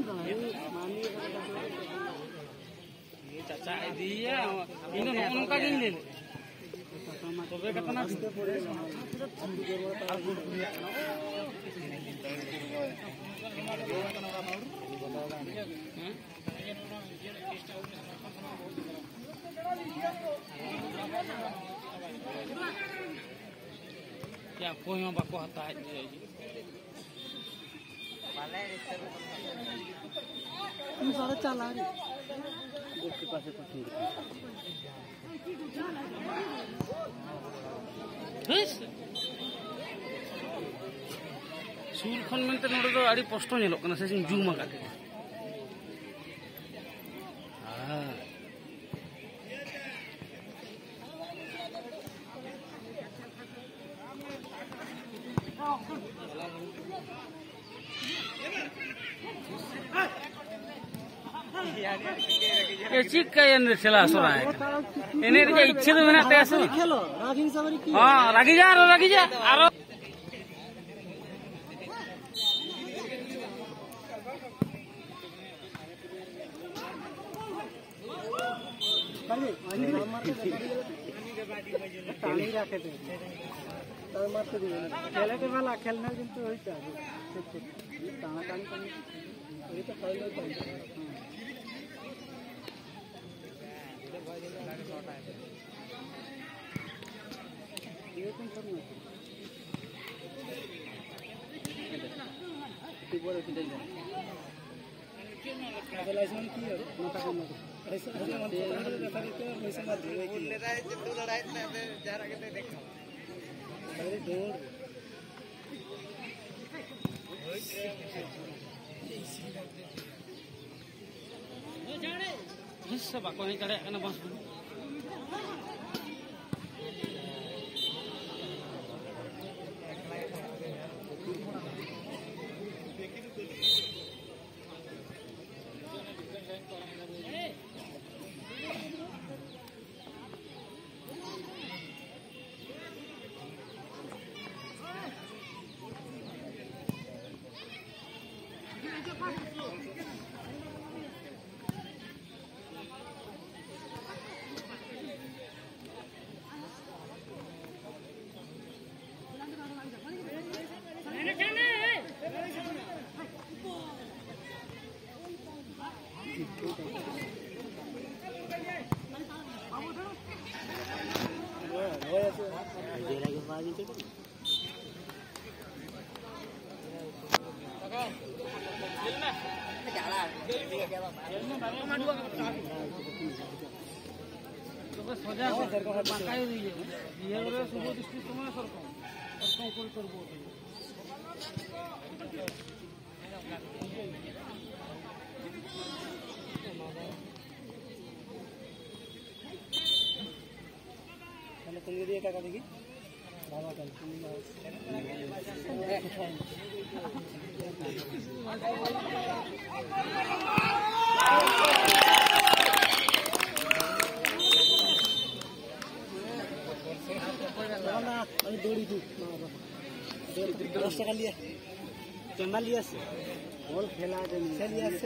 ये चाचा दिया इन नौका दिन ले तबे कतना क्या कोई में बाको हता है तुम सारा चला रे उसके पास कुछ नहीं सूर खन में तो नोड़े तो आड़ी पोस्टो नहीं लोग ना से जूम आकर ये चिक का ये निर्चला सोना है इन्हें जो इच्छा तो मैंने तैयार खेलो रागिंग सवारी की हाँ रागी जा आरो टाणी रखे थे तार मारते दिए खेले के वाला खेलना किंतु होइता टाणा टाणी करनी ये तो फाइल होता है ये कौन सा नहीं है बोलो कि दे अगर लाइसेंस की है नोटा करना ऐसा ऐसा मन देखा देते हैं वैसे मत ले रहा है जब तो लड़ाई में जा रहा है देखा अरे दूर सब बाको नहीं चढ़े करना बस सजा पाकाई दीजिए ये वाला सुबह दृष्टि समय सरकम कोई करबो मैंने तुम ये क्या करेगी बाबा का दौड़ी तू 10 টাকা लिया कैमरा लिया से बॉल खेला के लिया से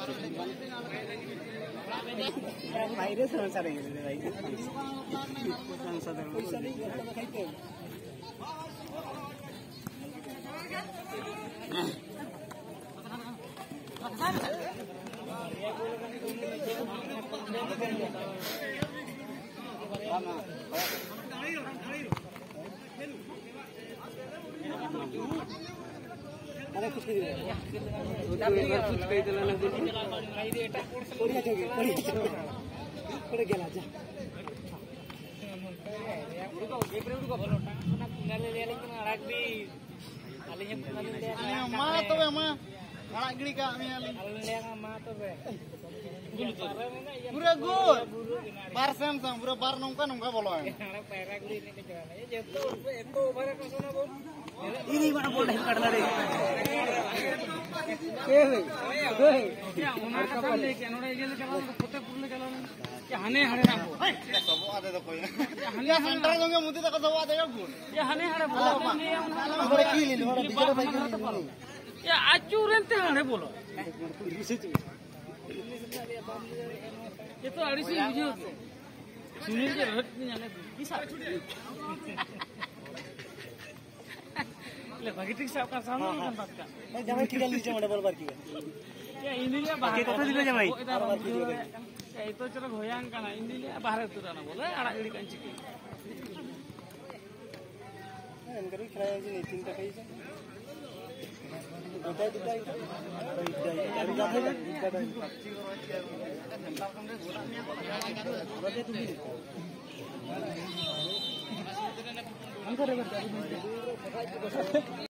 বাইরে সমস্যা রয়ে গেছে ভাই পয়সা নেই খাইতে अरे कुछ नहीं कुछ कही दिला ना पड़िया चोगे पड़े गेला जा मा तो मा anak gini kak mi ali pura good bar Samsung pura bar nongka bolo ini mana bola ini kadang ada क्या उन्हां का काम लेके अनोड़ा ये लेके चला फतेहपुर लेके चला क्या हने हड़े ना हो सब आते तो कोई हने सेंटर दोगे मुझे तो सब आते गुड ये हने हड़े बोला बड़े की ले बड़ा बिजरा भाई ये आचुरनते हड़े बोलो ये तो अड़ीसी बुझे सुनील के रट नहीं जाने किसा ले भगीटिक साहब का सामने नहीं बात का भाई जमाई ठीक लीजिए मैंने बोल बार की क्या इंडिया बाहर कत दिलो जमाई ये तो चलो होयांग का ना इंडिया बाहर तुराना बोले आड़ा गड़ी कंची की इनकर भी खराब जी नहीं चिंता कहीं से गोटा दिखा अभी जाते हैं हम करेंगे